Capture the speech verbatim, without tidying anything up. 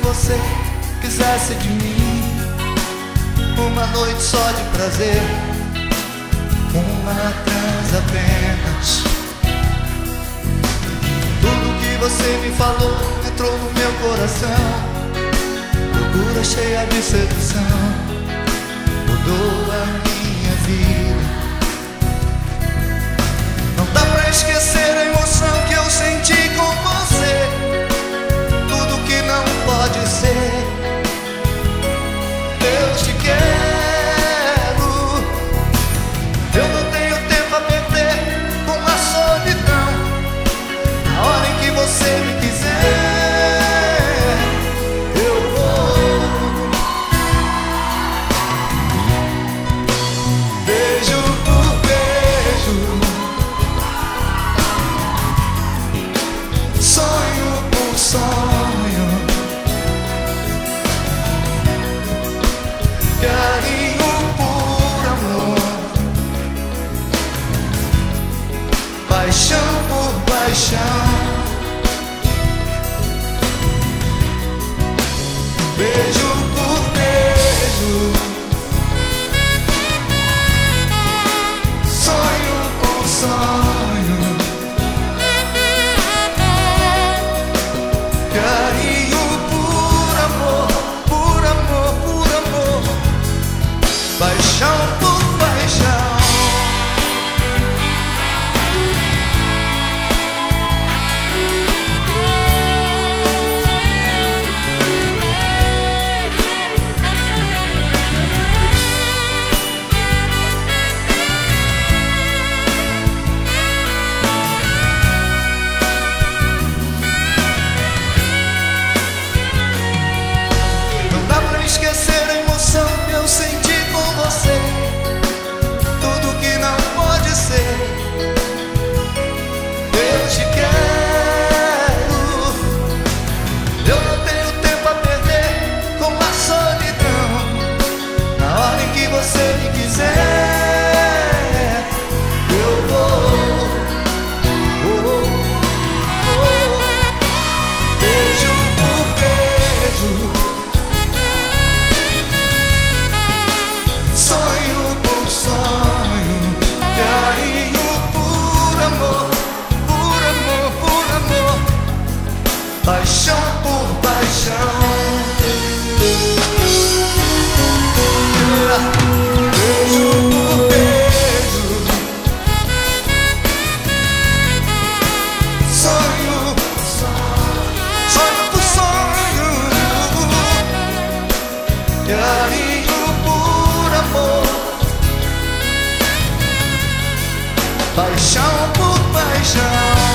você quisesse de mim uma noite só de prazer, uma trans apenas. Tudo que você me falou entrou no meu coração. Loucura cheia de sedução mudou a minha vida. Não dá pra esquecer a emoção que eu senti com você. Tudo que não pode ser. Eu te quero. Eu não tenho tempo a perder com a solidão. Na hora em que você me quiser, eu vou. Beijo por beijo, sonho por sonho, carinho por amor, paixão por paixão. Beijo por beijo, sonho por sonho, carinho por amor, por amor, por amor, paixão por paixão. Esquecer a emoção que eu senti com você. Tudo que não pode ser. Eu te quero. Eu não tenho tempo a perder com a solidão. Na hora em que você me quiser, eu vou. Oh, oh, oh. Beijo por beijo, sonho por sonho, carinho por amor, por amor, por amor, paixão por paixão. Beijo por beijo, sonho por sonho, sonho por sonho, carinho por amor, paixão por paixão.